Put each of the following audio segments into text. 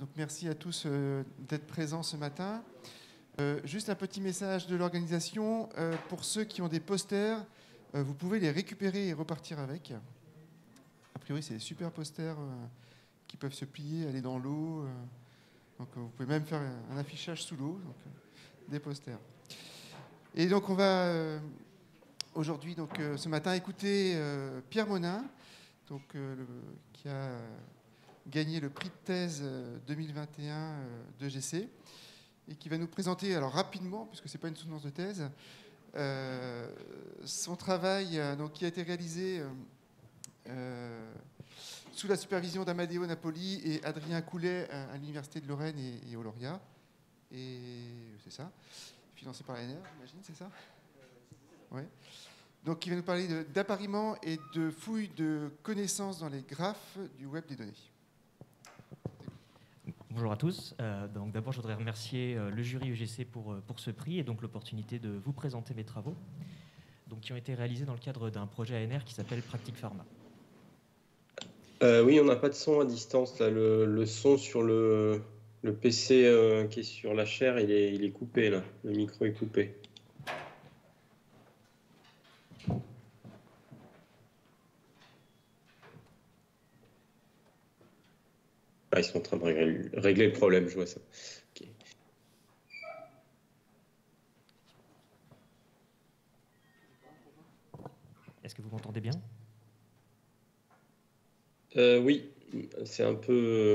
Donc merci à tous d'être présents ce matin. Juste un petit message de l'organisation. Pour ceux qui ont des posters, vous pouvez les récupérer et repartir avec. A priori, c'est des super posters qui peuvent se plier, aller dans l'eau. Donc vous pouvez même faire un affichage sous l'eau, donc des posters. Et donc on va aujourd'hui, donc ce matin, écouter Pierre Monin, donc qui a gagné le prix de thèse 2021 d'EGC et qui va nous présenter, alors rapidement, puisque c'est pas une soutenance de thèse, son travail donc, qui a été réalisé sous la supervision d'Amadeo Napoli et Adrien Coulet à l'Université de Lorraine et au Lauréat. Et c'est ça, financé par l'ANR, j'imagine, c'est ça? Ouais. Donc, il va nous parler d'appariement et de fouilles de connaissances dans les graphes du web des données. Bonjour à tous. Donc d'abord, je voudrais remercier le jury EGC pour ce prix et donc l'opportunité de vous présenter mes travaux, donc, qui ont été réalisés dans le cadre d'un projet ANR qui s'appelle Practic Pharma. Oui, on n'a pas de son à distance. Là. Le son sur le PC qui est sur la chaire, il est coupé. Là. Le micro est coupé. Ah, ils sont en train de régler le problème, je vois ça. Okay. Est-ce que vous m'entendez bien? Oui, c'est un peu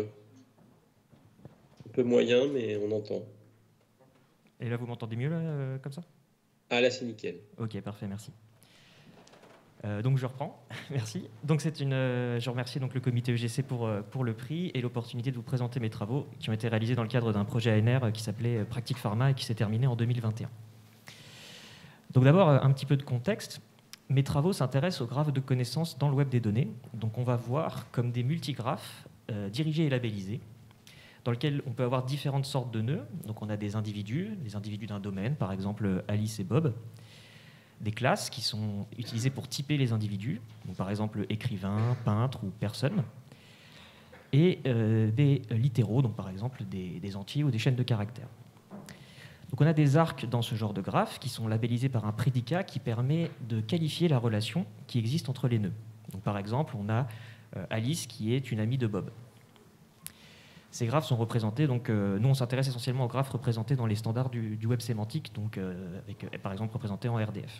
moyen, mais on entend. Et là, vous m'entendez mieux, là, comme ça? Ah, là, c'est nickel. Ok, parfait, merci. Donc je reprends, merci. Donc je remercie donc le comité EGC pour le prix et l'opportunité de vous présenter mes travaux qui ont été réalisés dans le cadre d'un projet ANR qui s'appelait Practic Pharma et qui s'est terminé en 2021. Donc d'abord, un petit peu de contexte. Mes travaux s'intéressent aux graphes de connaissances dans le web des données. Donc on va voir comme des multigraphes dirigés et labellisés, dans lesquels on peut avoir différentes sortes de nœuds. Donc on a des individus d'un domaine, par exemple Alice et Bob, des classes qui sont utilisées pour typer les individus, donc par exemple écrivain, peintre ou personne, et des littéraux, donc par exemple des entiers ou des chaînes de caractères. Donc on a des arcs dans ce genre de graphe qui sont labellisés par un prédicat qui permet de qualifier la relation qui existe entre les nœuds. Donc par exemple, on a Alice qui est une amie de Bob. Ces graphes sont représentés, donc nous on s'intéresse essentiellement aux graphes représentés dans les standards du web sémantique, donc par exemple représentés en RDF.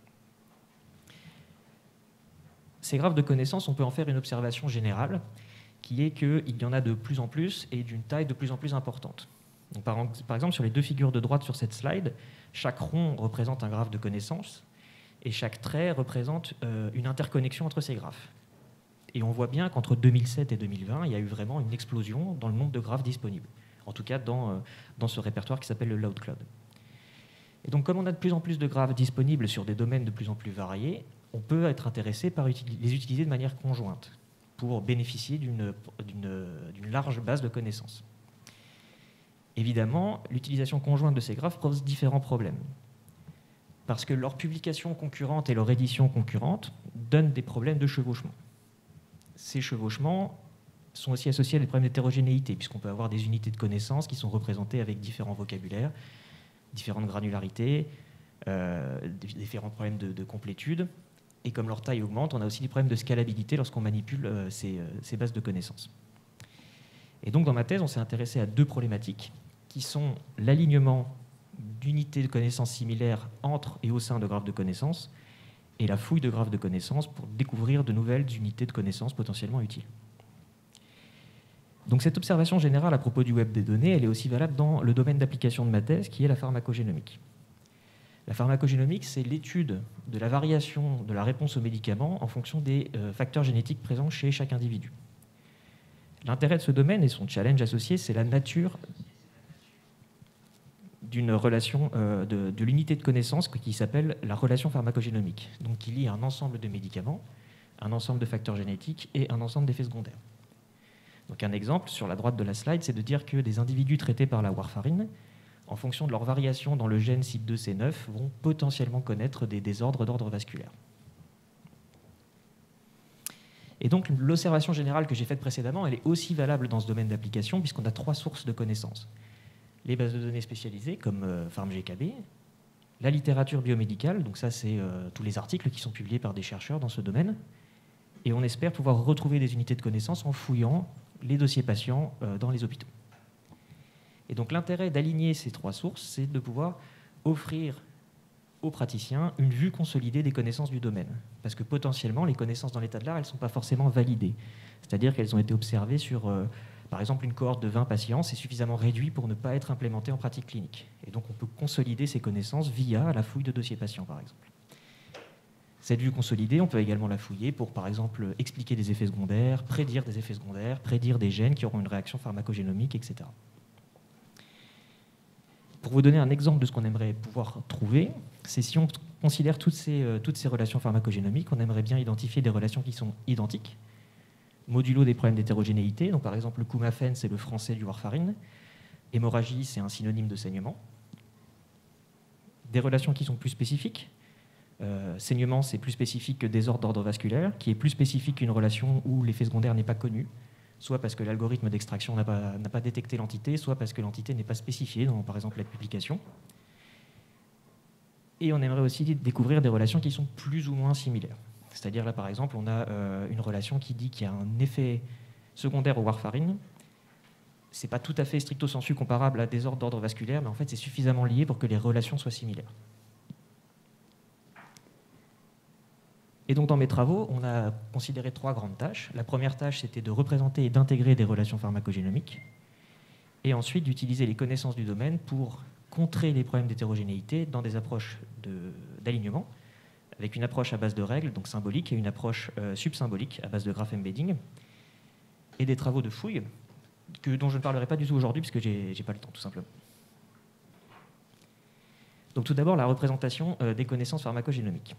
Ces graphes de connaissances, on peut en faire une observation générale, qui est qu'il y en a de plus en plus et d'une taille de plus en plus importante. Donc par exemple, sur les deux figures de droite sur cette slide, chaque rond représente un graphe de connaissances et chaque trait représente une interconnexion entre ces graphes. Et on voit bien qu'entre 2007 et 2020, il y a eu vraiment une explosion dans le nombre de graphes disponibles, en tout cas dans ce répertoire qui s'appelle le Loud Cloud. Et donc, comme on a de plus en plus de graphes disponibles sur des domaines de plus en plus variés, on peut être intéressé par les utiliser de manière conjointe pour bénéficier d'une large base de connaissances. Évidemment, l'utilisation conjointe de ces graphes pose différents problèmes, parce que leur publication concurrente et leur édition concurrente donnent des problèmes de chevauchement. Ces chevauchements sont aussi associés à des problèmes d'hétérogénéité, puisqu'on peut avoir des unités de connaissances qui sont représentées avec différents vocabulaires, différentes granularités, différents problèmes de complétude. Et comme leur taille augmente, on a aussi des problèmes de scalabilité lorsqu'on manipule ces bases de connaissances. Et donc, dans ma thèse, on s'est intéressé à deux problématiques, qui sont l'alignement d'unités de connaissances similaires entre et au sein de graphes de connaissances, et la fouille de graphes de connaissances pour découvrir de nouvelles unités de connaissances potentiellement utiles. Donc cette observation générale à propos du web des données, elle est aussi valable dans le domaine d'application de ma thèse, qui est la pharmacogénomique. La pharmacogénomique, c'est l'étude de la variation de la réponse aux médicaments en fonction des facteurs génétiques présents chez chaque individu. L'intérêt de ce domaine et son challenge associé, c'est la nature d'une relation de l'unité de connaissance qui s'appelle la relation pharmacogénomique, donc qui lie un ensemble de médicaments, un ensemble de facteurs génétiques et un ensemble d'effets secondaires. Donc un exemple sur la droite de la slide, c'est de dire que des individus traités par la warfarine, en fonction de leur variation dans le gène CYP2C9, vont potentiellement connaître des désordres d'ordre vasculaire. Et donc l'observation générale que j'ai faite précédemment, elle est aussi valable dans ce domaine d'application, puisqu'on a 3 sources de connaissances. Les bases de données spécialisées, comme PharmGKB, la littérature biomédicale, donc ça c'est tous les articles qui sont publiés par des chercheurs dans ce domaine, et on espère pouvoir retrouver des unités de connaissances en fouillant les dossiers patients dans les hôpitaux. Et donc l'intérêt d'aligner ces 3 sources, c'est de pouvoir offrir aux praticiens une vue consolidée des connaissances du domaine. Parce que potentiellement, les connaissances dans l'état de l'art, elles ne sont pas forcément validées. C'est-à-dire qu'elles ont été observées sur, par exemple, une cohorte de 20 patients, c'est suffisamment réduit pour ne pas être implémenté en pratique clinique. Et donc on peut consolider ces connaissances via la fouille de dossiers patients, par exemple. Cette vue consolidée, on peut également la fouiller pour, par exemple, expliquer des effets secondaires, prédire des effets secondaires, prédire des gènes qui auront une réaction pharmacogénomique, etc. Pour vous donner un exemple de ce qu'on aimerait pouvoir trouver, c'est si on considère toutes ces relations pharmacogénomiques, on aimerait bien identifier des relations qui sont identiques, modulo des problèmes d'hétérogénéité. Donc, par exemple, le coumaphène, c'est le français du warfarine. Hémorragie, c'est un synonyme de saignement. Des relations qui sont plus spécifiques. Saignement, c'est plus spécifique que désordre d'ordre vasculaire, qui est plus spécifique qu'une relation où l'effet secondaire n'est pas connu, soit parce que l'algorithme d'extraction n'a pas détecté l'entité, soit parce que l'entité n'est pas spécifiée dans, par exemple, la publication. Et on aimerait aussi découvrir des relations qui sont plus ou moins similaires. C'est-à-dire là, par exemple, on a une relation qui dit qu'il y a un effet secondaire au warfarine. Ce n'est pas tout à fait stricto sensu comparable à désordre d'ordre vasculaire, mais en fait, c'est suffisamment lié pour que les relations soient similaires. Et donc, dans mes travaux, on a considéré 3 grandes tâches. La première tâche, c'était de représenter et d'intégrer des relations pharmacogénomiques, et ensuite d'utiliser les connaissances du domaine pour contrer les problèmes d'hétérogénéité dans des approches d'alignement, avec une approche à base de règles, donc symbolique, et une approche subsymbolique à base de graph embedding, et des travaux de fouille dont je ne parlerai pas du tout aujourd'hui, puisque je n'ai pas le temps, tout simplement. Donc tout d'abord, la représentation des connaissances pharmacogénomiques.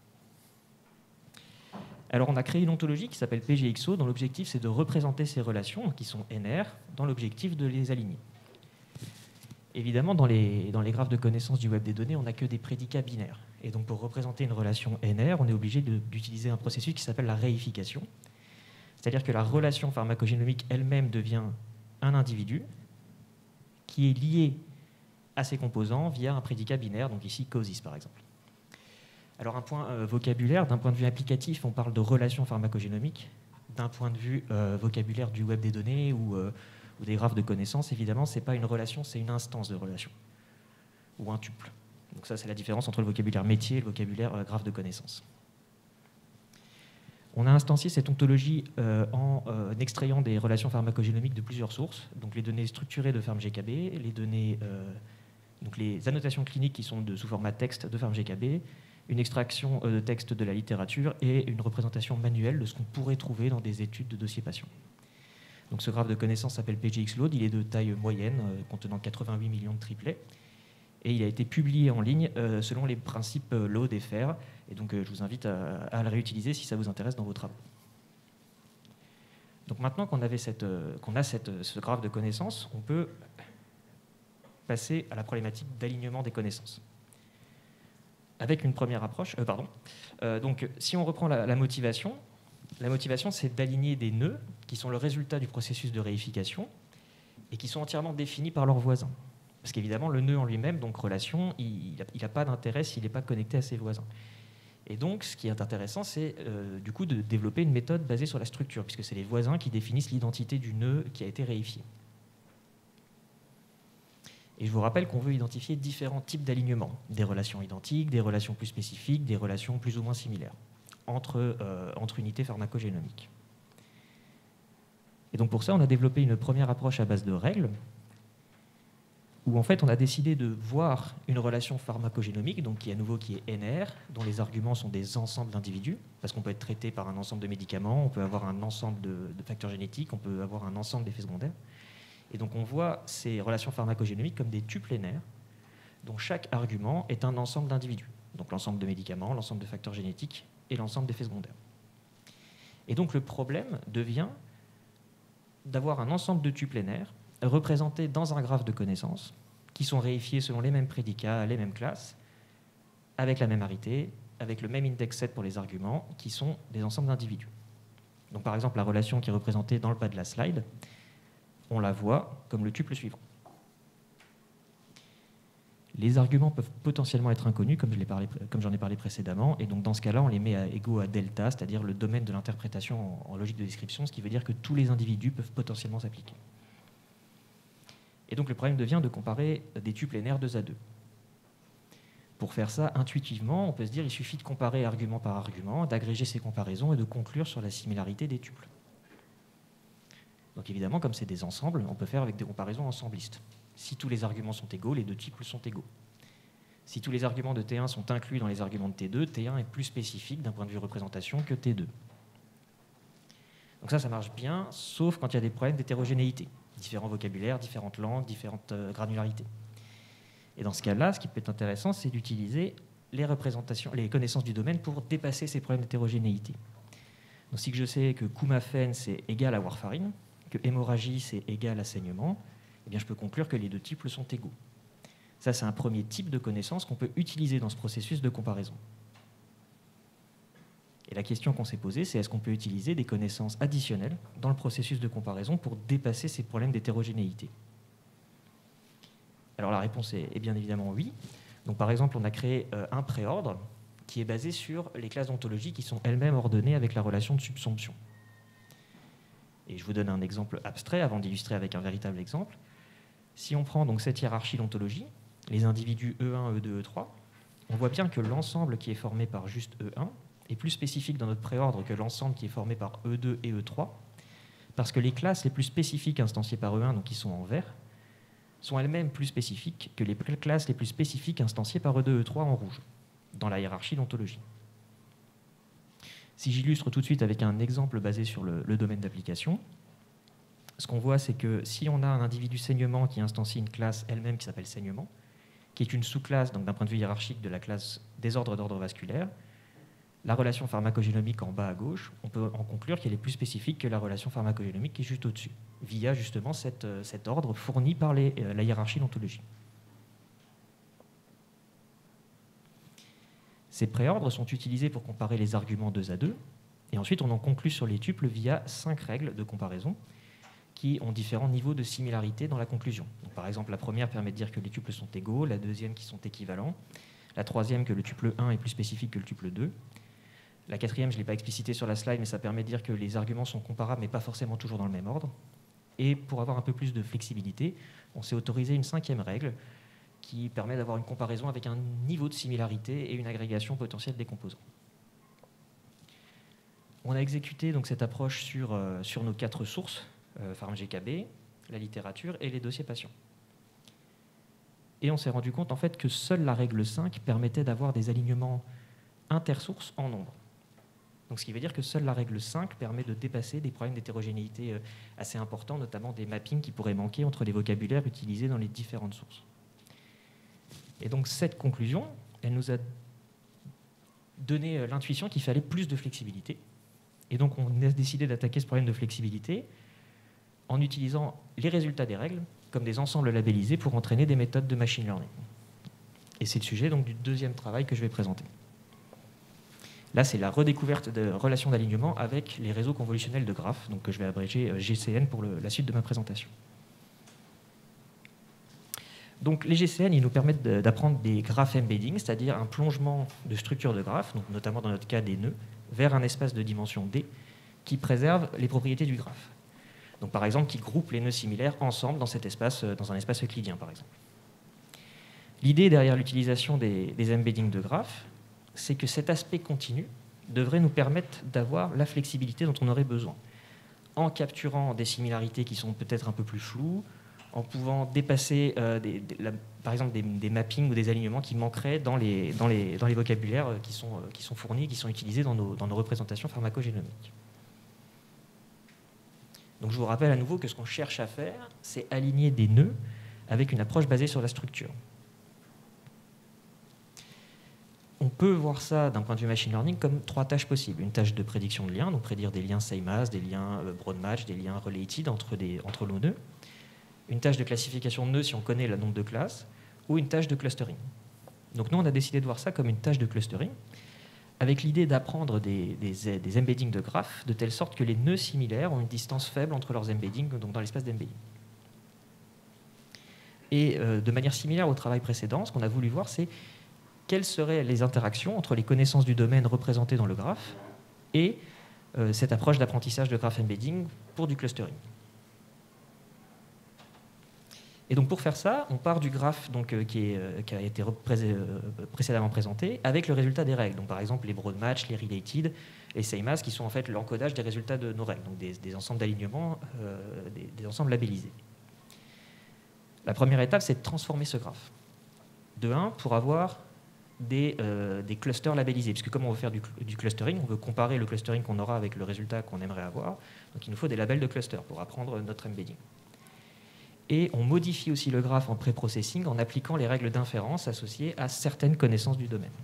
Alors on a créé une ontologie qui s'appelle PGXO, dont l'objectif c'est de représenter ces relations, qui sont NR, dans l'objectif de les aligner. Évidemment, dans les graphes de connaissances du web des données, on n'a que des prédicats binaires. Et donc pour représenter une relation NR, on est obligé d'utiliser un processus qui s'appelle la réification. C'est-à-dire que la relation pharmacogénomique elle-même devient un individu qui est lié à ses composants via un prédicat binaire, donc ici causis par exemple. Alors un point vocabulaire, d'un point de vue applicatif, on parle de relation pharmacogénomique. D'un point de vue vocabulaire du web des données ou des graphes de connaissances, évidemment, ce n'est pas une relation, c'est une instance de relation, ou un tuple. Donc ça, c'est la différence entre le vocabulaire métier et le vocabulaire graphe de connaissances. On a instancié cette ontologie en extrayant des relations pharmacogénomiques de plusieurs sources, donc les données structurées de PharmGKB, les données, donc les annotations cliniques qui sont sous format texte de PharmGKB, une extraction de texte de la littérature et une représentation manuelle de ce qu'on pourrait trouver dans des études de dossiers patients. Donc ce graphe de connaissances s'appelle PGXLoad, il est de taille moyenne, contenant 88 millions de triplets, et il a été publié en ligne selon les principes load et faire, et donc je vous invite à le réutiliser si ça vous intéresse dans vos travaux. Donc maintenant qu'on a ce graphe de connaissances, on peut passer à la problématique d'alignement des connaissances. Avec une première approche, donc si on reprend la motivation, c'est d'aligner des nœuds qui sont le résultat du processus de réification et qui sont entièrement définis par leurs voisins. Parce qu'évidemment, le nœud en lui-même, donc relation, il n'a pas d'intérêt s'il n'est pas connecté à ses voisins. Et donc, ce qui est intéressant, c'est du coup de développer une méthode basée sur la structure, puisque c'est les voisins qui définissent l'identité du nœud qui a été réifié. Et je vous rappelle qu'on veut identifier différents types d'alignements, des relations identiques, des relations plus spécifiques, des relations plus ou moins similaires entre unités pharmacogénomiques. Et donc pour ça, on a développé une première approche à base de règles, où en fait on a décidé de voir une relation pharmacogénomique, donc qui est NR, dont les arguments sont des ensembles d'individus, parce qu'on peut être traité par un ensemble de médicaments, on peut avoir un ensemble de facteurs génétiques, on peut avoir un ensemble d'effets secondaires. Et donc on voit ces relations pharmacogénomiques comme des tuples NR, dont chaque argument est un ensemble d'individus. Donc l'ensemble de médicaments, l'ensemble de facteurs génétiques et l'ensemble d'effets secondaires. Et donc le problème devient d'avoir un ensemble de tuples NR représentés dans un graphe de connaissances qui sont réifiés selon les mêmes prédicats, les mêmes classes, avec la même arité, avec le même index set pour les arguments, qui sont des ensembles d'individus. Donc par exemple, la relation qui est représentée dans le bas de la slide, on la voit comme le tuple suivant. Les arguments peuvent potentiellement être inconnus, comme j'en ai parlé précédemment, et donc dans ce cas-là, on les met égaux à delta, c'est-à-dire le domaine de l'interprétation en logique de description, ce qui veut dire que tous les individus peuvent potentiellement s'appliquer. Et donc le problème devient de comparer des tuples NR 2 à 2. Pour faire ça, intuitivement, on peut se dire qu'il suffit de comparer argument par argument, d'agréger ces comparaisons et de conclure sur la similarité des tuples. Donc évidemment, comme c'est des ensembles, on peut faire avec des comparaisons ensemblistes. Si tous les arguments sont égaux, les deux tuples sont égaux. Si tous les arguments de T1 sont inclus dans les arguments de T2, T1 est plus spécifique d'un point de vue représentation que T2. Donc ça marche bien, sauf quand il y a des problèmes d'hétérogénéité. Différents vocabulaires, différentes langues, différentes granularités. Et dans ce cas-là, ce qui peut être intéressant, c'est d'utiliser les connaissances du domaine pour dépasser ces problèmes d'hétérogénéité. Donc si je sais que Coumafen, c'est égal à warfarine, que hémorragie, c'est égal à saignement, eh bien, je peux conclure que les deux tuples sont égaux. Ça, c'est un premier type de connaissance qu'on peut utiliser dans ce processus de comparaison. Et la question qu'on s'est posée, c'est est-ce qu'on peut utiliser des connaissances additionnelles dans le processus de comparaison pour dépasser ces problèmes d'hétérogénéité? Alors la réponse est bien évidemment oui. Donc, par exemple, on a créé un préordre qui est basé sur les classes d'ontologie qui sont elles-mêmes ordonnées avec la relation de subsomption. Et je vous donne un exemple abstrait avant d'illustrer avec un véritable exemple. Si on prend donc cette hiérarchie d'ontologie, les individus E1, E2, E3, on voit bien que l'ensemble qui est formé par juste E1 est plus spécifique dans notre préordre que l'ensemble qui est formé par E2 et E3, parce que les classes les plus spécifiques instanciées par E1, donc qui sont en vert, sont elles-mêmes plus spécifiques que les classes les plus spécifiques instanciées par E2 E3 en rouge, dans la hiérarchie d'ontologie. Si j'illustre tout de suite avec un exemple basé sur le domaine d'application, ce qu'on voit, c'est que si on a un individu saignement qui instancie une classe elle-même qui s'appelle saignement, qui est une sous-classe, donc d'un point de vue hiérarchique, de la classe désordre d'ordre vasculaire, la relation pharmacogénomique en bas à gauche, on peut en conclure qu'elle est plus spécifique que la relation pharmacogénomique qui est juste au-dessus, via justement cet ordre fourni par la hiérarchie d'ontologie. Ces préordres sont utilisés pour comparer les arguments 2 à 2, et ensuite on en conclut sur les tuples via 5 règles de comparaison qui ont différents niveaux de similarité dans la conclusion. Donc, par exemple, la première permet de dire que les tuples sont égaux, la deuxième qui sont équivalents, la troisième que le tuple 1 est plus spécifique que le tuple 2, la quatrième, je ne l'ai pas explicité sur la slide, mais ça permet de dire que les arguments sont comparables mais pas forcément toujours dans le même ordre. Et pour avoir un peu plus de flexibilité, on s'est autorisé une cinquième règle qui permet d'avoir une comparaison avec un niveau de similarité et une agrégation potentielle des composants. On a exécuté donc cette approche sur nos 4 sources, PharmGKB, la littérature et les dossiers patients. Et on s'est rendu compte en fait que seule la règle 5 permettait d'avoir des alignements intersources en nombre. Donc, ce qui veut dire que seule la règle 5 permet de dépasser des problèmes d'hétérogénéité assez importants, notamment des mappings qui pourraient manquer entre les vocabulaires utilisés dans les différentes sources. Et donc cette conclusion, elle nous a donné l'intuition qu'il fallait plus de flexibilité. Et donc on a décidé d'attaquer ce problème de flexibilité en utilisant les résultats des règles comme des ensembles labellisés pour entraîner des méthodes de machine learning. Et c'est le sujet donc, du deuxième travail que je vais présenter. Là, c'est la redécouverte de relations d'alignement avec les réseaux convolutionnels de graphes, donc que je vais abréger GCN pour la suite de ma présentation. Donc, les GCN, ils nous permettent d'apprendre des graph embedding, c'est-à-dire un plongement de structures de graphes, donc notamment dans notre cas des nœuds, vers un espace de dimension D qui préserve les propriétés du graphe. Donc, par exemple, qui groupe les nœuds similaires ensemble dans cet espace, dans un espace euclidien, par exemple. L'idée derrière l'utilisation des embeddings de graphes, c'est que cet aspect continu devrait nous permettre d'avoir la flexibilité dont on aurait besoin, en capturant des similarités qui sont peut-être un peu plus floues, en pouvant dépasser, par exemple, des mappings ou des alignements qui manqueraient dans les vocabulaires qui sont fournis, qui sont utilisés dans nos représentations pharmacogénomiques. Donc je vous rappelle à nouveau que ce qu'on cherche à faire, c'est aligner des nœuds avec une approche basée sur la structure. On peut voir ça d'un point de vue machine learning comme 3 tâches possibles. Une tâche de prédiction de liens, donc prédire des liens same-as, des liens broad match, des liens related entre nos nœuds. Une tâche de classification de nœuds si on connaît le nombre de classes, ou une tâche de clustering. Donc nous, on a décidé de voir ça comme une tâche de clustering, avec l'idée d'apprendre des embeddings de graphes, de telle sorte que les nœuds similaires ont une distance faible entre leurs embeddings, donc dans l'espace d'embedding. Et de manière similaire au travail précédent, ce qu'on a voulu voir, c'est quelles seraient les interactions entre les connaissances du domaine représentées dans le graphe et cette approche d'apprentissage de graph embedding pour du clustering. Et donc pour faire ça, on part du graphe qui a été précédemment présenté avec le résultat des règles. Donc par exemple les broad match, les related, les same as, qui sont en fait l'encodage des résultats de nos règles, donc des ensembles d'alignements, des ensembles labellisés. La première étape, c'est de transformer ce graphe. De 1, pour avoir des clusters labellisés, puisque comme on veut faire du clustering, on veut comparer le clustering qu'on aura avec le résultat qu'on aimerait avoir. Donc il nous faut des labels de clusters pour apprendre notre embedding. Et on modifie aussi le graphe en pré-processing en appliquant les règles d'inférence associées à certaines connaissances du domaine.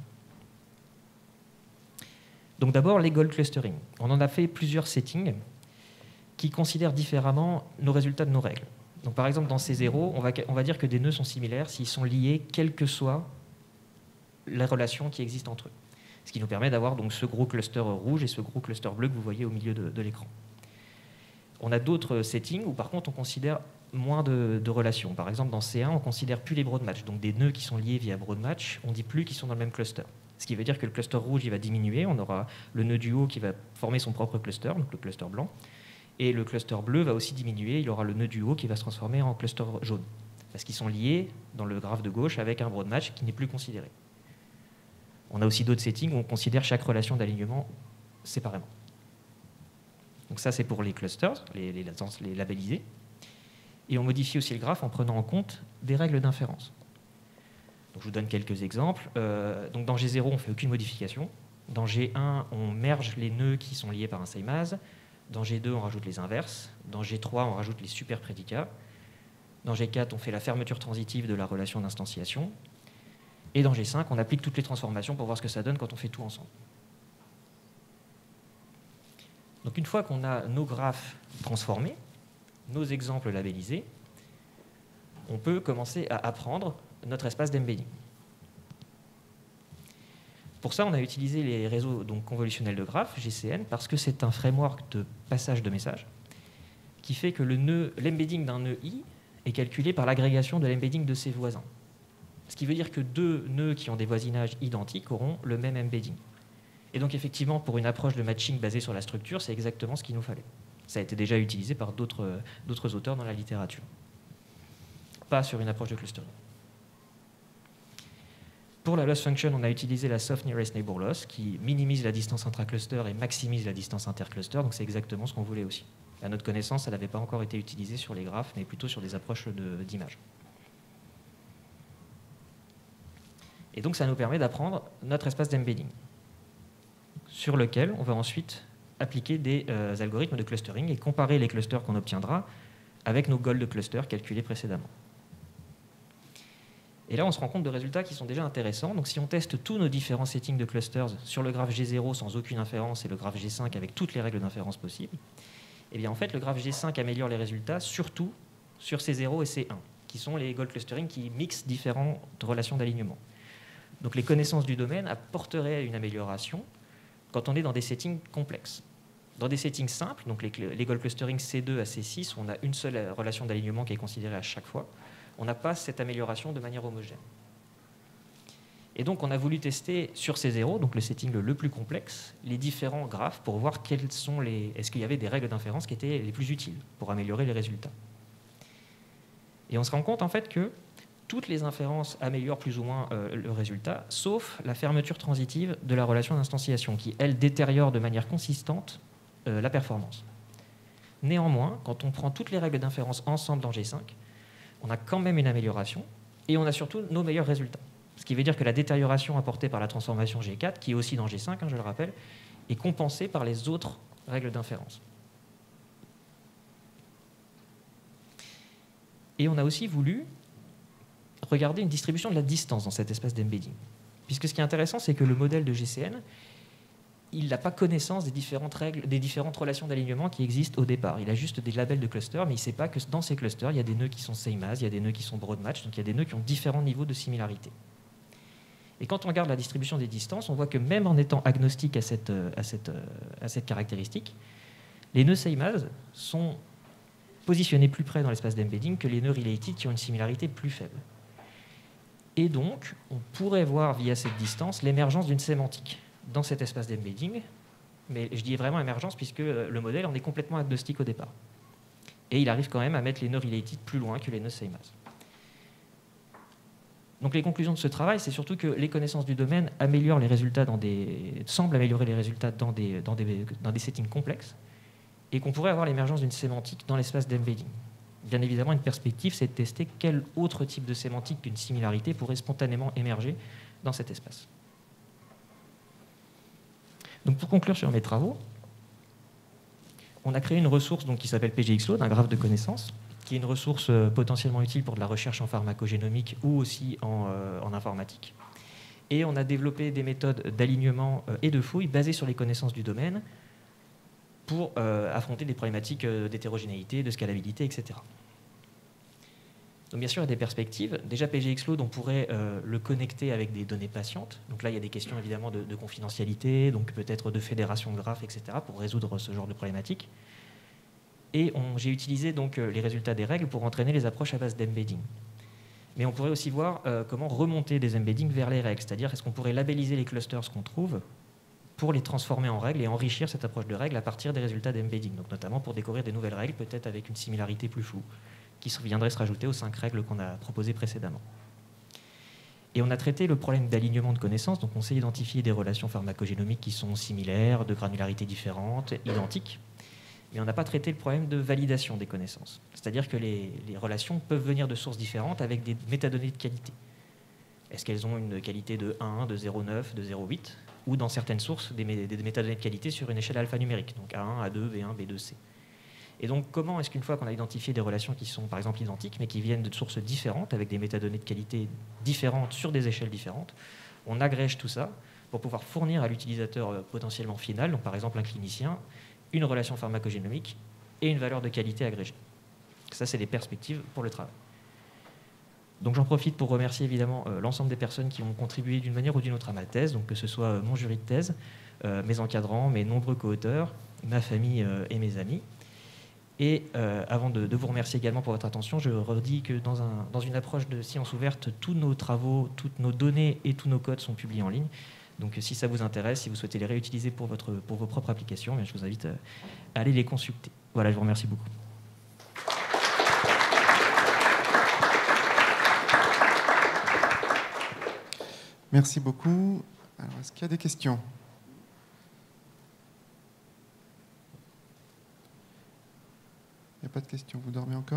Donc d'abord, les goal clustering. On en a fait plusieurs settings qui considèrent différemment nos résultats de nos règles. Donc par exemple, dans C0, on va dire que des nœuds sont similaires s'ils sont liés, quelle que soit la relation qui existe entre eux. Ce qui nous permet d'avoir donc ce gros cluster rouge et ce gros cluster bleu que vous voyez au milieu de l'écran. On a d'autres settings où par contre on considère moins de relations. Par exemple, dans C1, on ne considère plus les broad match. Donc des nœuds qui sont liés via broad match, on ne dit plus qu'ils sont dans le même cluster. Ce qui veut dire que le cluster rouge il va diminuer, on aura le nœud du haut qui va former son propre cluster, donc le cluster blanc, et le cluster bleu va aussi diminuer, il aura le nœud du haut qui va se transformer en cluster jaune, parce qu'ils sont liés dans le graphe de gauche avec un broad match qui n'est plus considéré. On a aussi d'autres settings où on considère chaque relation d'alignement séparément. Donc ça, c'est pour les clusters, les labellisés. Et on modifie aussi le graphe en prenant en compte des règles d'inférence. Donc je vous donne quelques exemples. Donc dans G0, on ne fait aucune modification. Dans G1, on merge les nœuds qui sont liés par un same as. Dans G2, on rajoute les inverses. Dans G3, on rajoute les super prédicats. Dans G4, on fait la fermeture transitive de la relation d'instanciation. Et dans G5, on applique toutes les transformations pour voir ce que ça donne quand on fait tout ensemble. Donc une fois qu'on a nos graphes transformés, nos exemples labellisés, on peut commencer à apprendre notre espace d'embedding. Pour ça, on a utilisé les réseaux convolutionnels de graphes, GCN, parce que c'est un framework de passage de messages qui fait que l'embedding d'un nœud I est calculé par l'agrégation de l'embedding de ses voisins. Ce qui veut dire que deux nœuds qui ont des voisinages identiques auront le même embedding. Et donc effectivement, pour une approche de matching basée sur la structure, c'est exactement ce qu'il nous fallait. Ça a été déjà utilisé par d'autres auteurs dans la littérature. Pas sur une approche de clustering. Pour la loss function, on a utilisé la soft nearest neighbor loss qui minimise la distance intra-cluster et maximise la distance inter-cluster, donc c'est exactement ce qu'on voulait aussi. À notre connaissance, elle n'avait pas encore été utilisée sur les graphes, mais plutôt sur des approches d'images. Et donc ça nous permet d'apprendre notre espace d'embedding, sur lequel on va ensuite appliquer des algorithmes de clustering et comparer les clusters qu'on obtiendra avec nos goals de clusters calculés précédemment. Et là, on se rend compte de résultats qui sont déjà intéressants. Donc si on teste tous nos différents settings de clusters sur le graphe G0 sans aucune inférence et le graphe G5 avec toutes les règles d'inférence possibles, eh bien en fait, le graphe G5 améliore les résultats surtout sur C0 et C1, qui sont les goal clustering qui mixent différentes relations d'alignement. Donc les connaissances du domaine apporteraient une amélioration quand on est dans des settings complexes. Dans des settings simples, donc les goal clustering C2 à C6, où on a une seule relation d'alignement qui est considérée à chaque fois, on n'a pas cette amélioration de manière homogène. Et donc on a voulu tester sur C0, donc le setting le plus complexe, les différents graphes pour voir est-ce qu'il y avait des règles d'inférence qui étaient les plus utiles pour améliorer les résultats. Et on se rend compte en fait que toutes les inférences améliorent plus ou moins le résultat, sauf la fermeture transitive de la relation d'instanciation, qui, elle, détériore de manière consistante la performance. Néanmoins, quand on prend toutes les règles d'inférence ensemble dans G5, on a quand même une amélioration, et on a surtout nos meilleurs résultats. Ce qui veut dire que la détérioration apportée par la transformation G4, qui est aussi dans G5, je le rappelle, est compensée par les autres règles d'inférence. Et on a aussi voulu regarder une distribution de la distance dans cet espace d'embedding. Puisque ce qui est intéressant, c'est que le modèle de GCN, il n'a pas connaissance des différentes relations d'alignement qui existent au départ. Il a juste des labels de clusters, mais il ne sait pas que dans ces clusters, il y a des nœuds qui sont same as, il y a des nœuds qui sont broad match, donc il y a des nœuds qui ont différents niveaux de similarité. Et quand on regarde la distribution des distances, on voit que même en étant agnostique à cette caractéristique, les nœuds SEIMAS sont positionnés plus près dans l'espace d'embedding que les nœuds related qui ont une similarité plus faible. Et donc, on pourrait voir via cette distance l'émergence d'une sémantique dans cet espace d'embedding. Mais je dis vraiment émergence puisque le modèle en est complètement agnostique au départ. Et il arrive quand même à mettre les nœuds related plus loin que les nœuds SEIMAS. Donc les conclusions de ce travail, c'est surtout que les connaissances du domaine semblent améliorer les résultats dans des settings complexes et qu'on pourrait avoir l'émergence d'une sémantique dans l'espace d'embedding. Bien évidemment, une perspective, c'est de tester quel autre type de sémantique qu'une similarité pourrait spontanément émerger dans cet espace. Donc pour conclure sur mes travaux, on a créé une ressource donc, qui s'appelle PGXload, un graphe de connaissances, qui est une ressource potentiellement utile pour de la recherche en pharmacogénomique ou aussi en informatique. Et on a développé des méthodes d'alignement et de fouille basées sur les connaissances du domaine pour affronter des problématiques d'hétérogénéité, de scalabilité, etc. Donc bien sûr, il y a des perspectives. Déjà, PGXload, on pourrait le connecter avec des données patientes. Donc là, il y a des questions évidemment de confidentialité, donc peut-être de fédération de graphes, etc., pour résoudre ce genre de problématiques. Et j'ai utilisé donc les résultats des règles pour entraîner les approches à base d'embedding. Mais on pourrait aussi voir comment remonter des embeddings vers les règles, c'est-à-dire est-ce qu'on pourrait labelliser les clusters qu'on trouve pour les transformer en règles et enrichir cette approche de règles à partir des résultats d'embedding, donc notamment pour découvrir des nouvelles règles, peut-être avec une similarité plus floue, qui viendrait se rajouter aux 5 règles qu'on a proposées précédemment. Et on a traité le problème d'alignement de connaissances, donc on sait identifier des relations pharmacogénomiques qui sont similaires, de granularité différente, identiques, mais on n'a pas traité le problème de validation des connaissances. C'est-à-dire que les relations peuvent venir de sources différentes avec des métadonnées de qualité. Est-ce qu'elles ont une qualité de 1, de 0,9, de 0,8, ou dans certaines sources, des métadonnées de qualité sur une échelle alphanumérique, donc A1, A2, B1, B2C. Et donc, comment est-ce qu'une fois qu'on a identifié des relations qui sont, par exemple, identiques, mais qui viennent de sources différentes, avec des métadonnées de qualité différentes sur des échelles différentes, on agrège tout ça pour pouvoir fournir à l'utilisateur potentiellement final, donc par exemple un clinicien, une relation pharmacogénomique et une valeur de qualité agrégée. Ça, c'est des perspectives pour le travail. Donc j'en profite pour remercier évidemment l'ensemble des personnes qui ont contribué d'une manière ou d'une autre à ma thèse, donc que ce soit mon jury de thèse, mes encadrants, mes nombreux co-auteurs, ma famille et mes amis. Et avant de vous remercier également pour votre attention, je redis que dans une approche de science ouverte, tous nos travaux, toutes nos données et tous nos codes sont publiés en ligne. Donc si ça vous intéresse, si vous souhaitez les réutiliser pour vos propres applications, je vous invite à aller les consulter. Voilà, je vous remercie beaucoup. Merci beaucoup. Alors, est-ce qu'il y a des questions ? Il n'y a pas de questions. Vous dormez encore ?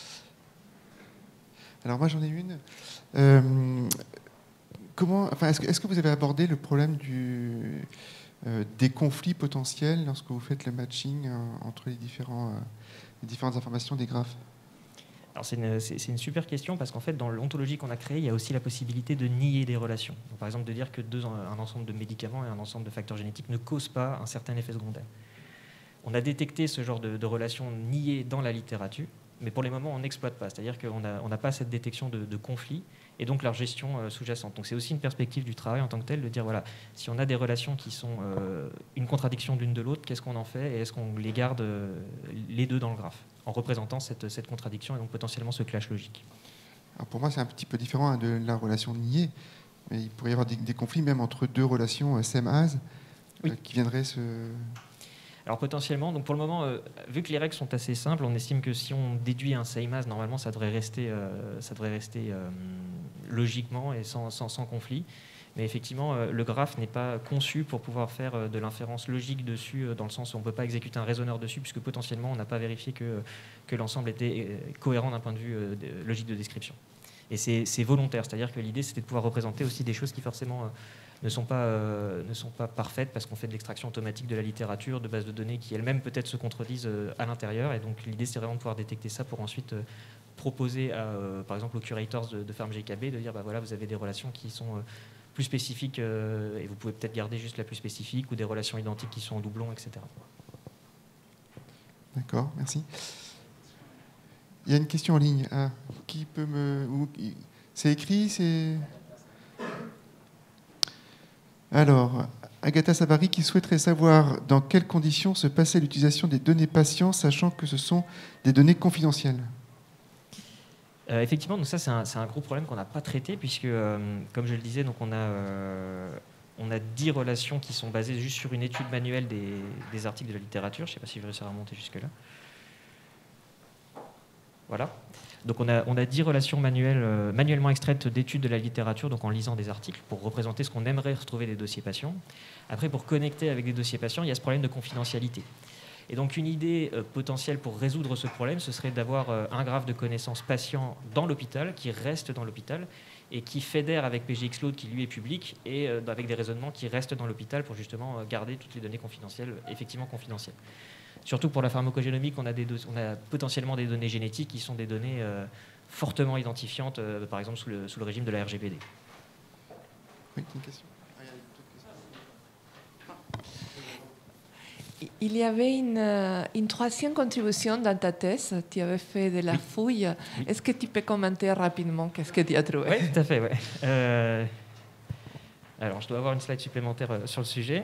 Alors moi, j'en ai une. Est-ce que vous avez abordé le problème des conflits potentiels lorsque vous faites le matching entre les différentes informations des graphes ? Alors c'est une super question parce qu'en fait, dans l'ontologie qu'on a créée, il y a aussi la possibilité de nier des relations. Donc, par exemple, de dire que un ensemble de médicaments et un ensemble de facteurs génétiques ne causent pas un certain effet secondaire. On a détecté ce genre de relations niées dans la littérature, mais pour les moments, on n'exploite pas. C'est-à-dire qu'on n'a pas cette détection de conflits et donc leur gestion sous-jacente. Donc c'est aussi une perspective du travail en tant que tel, de dire, voilà, si on a des relations qui sont une contradiction l'une de l'autre, qu'est-ce qu'on en fait et est-ce qu'on les garde les deux dans le graphe en représentant cette contradiction et donc potentiellement ce clash logique. Alors pour moi, c'est un petit peu différent de la relation niée. Mais il pourrait y avoir des conflits même entre deux relations SEM-AS qui viendraient se... Alors potentiellement, donc pour le moment, vu que les règles sont assez simples, on estime que si on déduit un SEIMAS, normalement ça devrait rester logiquement et sans conflit. Mais effectivement, le graphe n'est pas conçu pour pouvoir faire de l'inférence logique dessus, dans le sens où on ne peut pas exécuter un raisonneur dessus, puisque potentiellement on n'a pas vérifié que l'ensemble était cohérent d'un point de vue logique de description. Et c'est volontaire, c'est-à-dire que l'idée c'était de pouvoir représenter aussi des choses qui forcément ne sont pas parfaites parce qu'on fait de l'extraction automatique de la littérature, de bases de données qui elles-mêmes peut-être se contredisent à l'intérieur. Et donc l'idée c'est vraiment de pouvoir détecter ça pour ensuite proposer par exemple aux curators de PharmGKB de dire voilà, vous avez des relations qui sont plus spécifiques et vous pouvez peut-être garder juste la plus spécifique ou des relations identiques qui sont en doublon, etc. D'accord, merci. Il y a une question en ligne. Qui peut c'est écrit, c'est... Alors, Agatha Savary qui souhaiterait savoir dans quelles conditions se passait l'utilisation des données patients, sachant que ce sont des données confidentielles. Effectivement, donc ça c'est un gros problème qu'on n'a pas traité puisque, comme je le disais, donc on a 10 relations qui sont basées juste sur une étude manuelle des articles de la littérature. Je ne sais pas si je vais réussir à remonter jusque-là. Voilà. Donc on a 10 relations manuellement extraites d'études de la littérature, donc en lisant des articles, pour représenter ce qu'on aimerait retrouver des dossiers patients. Après, pour connecter avec des dossiers patients, il y a ce problème de confidentialité. Et donc une idée potentielle pour résoudre ce problème, ce serait d'avoir un graphe de connaissances patient dans l'hôpital, qui reste dans l'hôpital, et qui fédère avec PGXLoad, qui lui est public, et avec des raisonnements qui restent dans l'hôpital pour justement garder toutes les données confidentielles, effectivement confidentielles. Surtout pour la pharmacogénomique, on a potentiellement des données génétiques qui sont des données fortement identifiantes, par exemple sous le régime de la RGPD. Oui, une question. Il y avait une troisième contribution dans ta thèse. Tu avais fait de la fouille. Oui. Est-ce que tu peux commenter rapidement qu'est-ce que tu as trouvé? Oui, tout à fait. Ouais. Alors, je dois avoir une slide supplémentaire sur le sujet.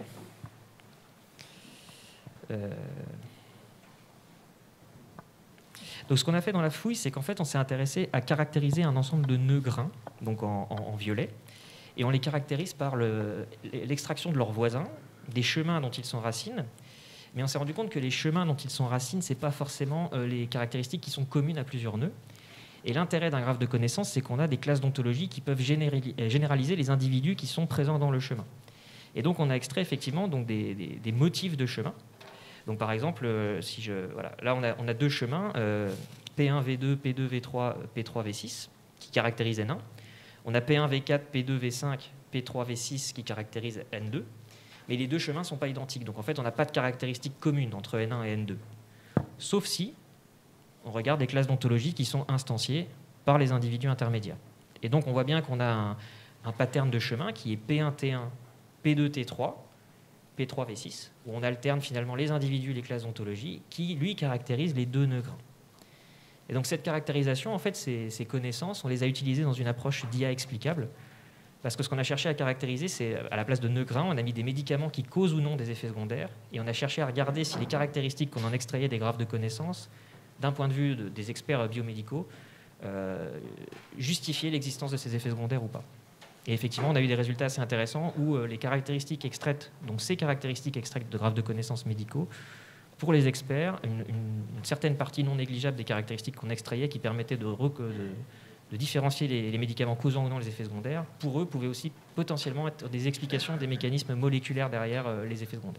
Donc, ce qu'on a fait dans la fouille, c'est qu'en fait, on s'est intéressé à caractériser un ensemble de nœuds grains, donc en violet, et on les caractérise par l'extraction de leurs voisins, des chemins dont ils sont racines. Mais on s'est rendu compte que les chemins dont ils sont racines, ce n'est pas forcément les caractéristiques qui sont communes à plusieurs nœuds. Et l'intérêt d'un graphe de connaissances, c'est qu'on a des classes d'ontologie qui peuvent généraliser les individus qui sont présents dans le chemin. Et donc, on a extrait effectivement donc, des motifs de chemin. Donc, par exemple, là, on a deux chemins, P1, V2, P2, V3, P3, V6, qui caractérisent N1. On a P1, V4, P2, V5, P3, V6, qui caractérisent N2. Mais les deux chemins ne sont pas identiques. Donc en fait, on n'a pas de caractéristiques communes entre N1 et N2. Sauf si on regarde des classes d'ontologie qui sont instanciées par les individus intermédiaires. Et donc on voit bien qu'on a un pattern de chemin qui est P1T1, P2T3, P3V6, où on alterne finalement les individus et les classes d'ontologie qui, lui, caractérisent les deux nœuds grains. Et donc cette caractérisation, en fait, ces connaissances, on les a utilisées dans une approche d'IA explicable. Parce que ce qu'on a cherché à caractériser, c'est à la place de nœuds grains, on a mis des médicaments qui causent ou non des effets secondaires, et on a cherché à regarder si les caractéristiques qu'on en extrayait des graphes de connaissances, d'un point de vue des experts biomédicaux, justifiaient l'existence de ces effets secondaires ou pas. Et effectivement, on a eu des résultats assez intéressants où les caractéristiques extraites, donc ces caractéristiques extraites de graphes de connaissances médicaux, pour les experts, une certaine partie non négligeable des caractéristiques qu'on extrayait qui permettaient de différencier les médicaments causant ou non les effets secondaires, pour eux, pouvaient aussi potentiellement être des explications des mécanismes moléculaires derrière les effets secondaires.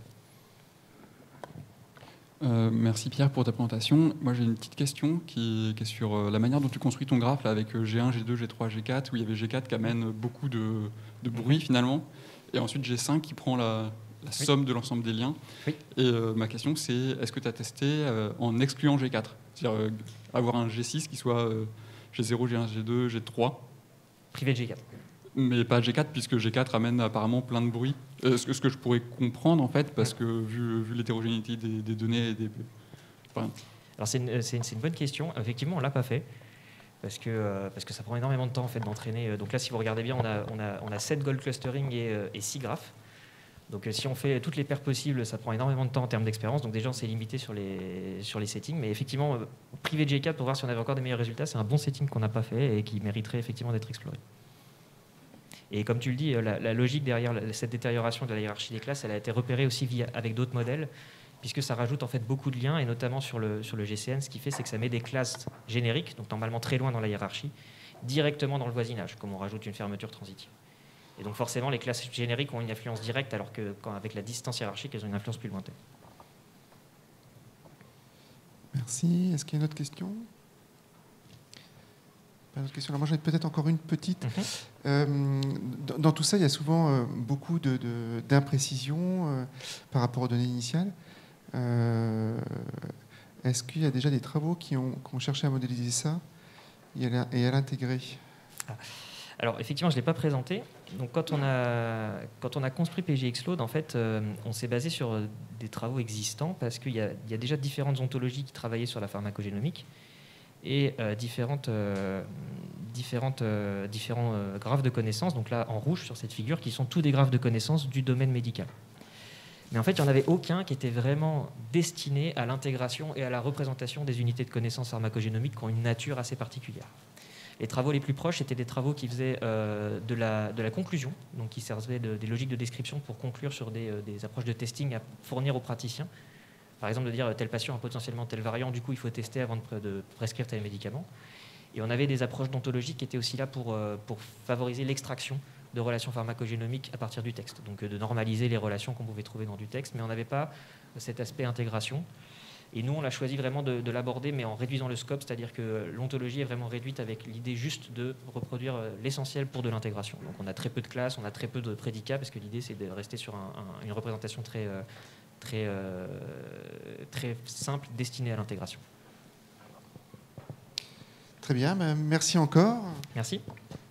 Merci Pierre pour ta présentation. Moi j'ai une petite question qui est sur la manière dont tu construis ton graphe là, avec G1, G2, G3, G4, où il y avait G4 qui amène beaucoup de bruit finalement, et ensuite G5 qui prend la somme de l'ensemble des liens. Oui. Et ma question c'est, est-ce que tu as testé en excluant G4 ? C'est-à-dire avoir un G6 qui soit G0, G1, G2, G3. Privé de G4. Mais pas G4, puisque G4 amène apparemment plein de bruit. Ce que je pourrais comprendre, en fait, parce que vu l'hétérogénéité des données... Enfin... Alors, c'est une bonne question. Effectivement, on ne l'a pas fait, parce que ça prend énormément de temps en fait, d'entraîner. Donc là, si vous regardez bien, on a 7 gold clustering et 6 graphes. Donc si on fait toutes les paires possibles, ça prend énormément de temps en termes d'expérience. Donc déjà, on s'est limité sur les settings. Mais effectivement, privé de G4 pour voir si on avait encore des meilleurs résultats, c'est un bon setting qu'on n'a pas fait et qui mériterait effectivement d'être exploré. Et comme tu le dis, la logique derrière cette détérioration de la hiérarchie des classes, elle a été repérée aussi avec d'autres modèles, puisque ça rajoute en fait beaucoup de liens, et notamment sur le GCN, ce qui fait, c'est que ça met des classes génériques, donc normalement très loin dans la hiérarchie, directement dans le voisinage, comme on rajoute une fermeture transitive. Et donc forcément, les classes génériques ont une influence directe, alors qu'avec la distance hiérarchique, elles ont une influence plus lointaine. Merci. Est-ce qu'il y a une autre question ? Pas d'autres questions. Alors moi, j'en ai peut-être encore une petite. Dans tout ça, il y a souvent beaucoup d'imprécisions par rapport aux données initiales. Est-ce qu'il y a déjà des travaux qui ont cherché à modéliser ça et à l'intégrer ? Alors effectivement, je ne l'ai pas présenté. Donc quand on a construit PGXLoad, en fait, on s'est basé sur des travaux existants parce qu'il y a déjà différentes ontologies qui travaillaient sur la pharmacogénomique et différentes différents graphes de connaissances, donc là en rouge sur cette figure, qui sont tous des graphes de connaissances du domaine médical. Mais en fait, il n'y en avait aucun qui était vraiment destiné à l'intégration et à la représentation des unités de connaissances pharmacogénomiques qui ont une nature assez particulière. Les travaux les plus proches étaient des travaux qui faisaient de la conclusion, donc qui servaient des logiques de description pour conclure sur des approches de testing à fournir aux praticiens. Par exemple, de dire tel patient a potentiellement tel variant, du coup il faut tester avant de prescrire tel médicament. Et on avait des approches d'ontologie qui étaient aussi là pour favoriser l'extraction de relations pharmacogénomiques à partir du texte, donc de normaliser les relations qu'on pouvait trouver dans du texte, mais on n'avait pas cet aspect intégration. Et nous, on l'a choisi vraiment de l'aborder, mais en réduisant le scope, c'est-à-dire que l'ontologie est vraiment réduite avec l'idée juste de reproduire l'essentiel pour de l'intégration. Donc on a très peu de classes, on a très peu de prédicats, parce que l'idée c'est de rester sur une représentation très simple, destinée à l'intégration. Très bien, merci encore. Merci.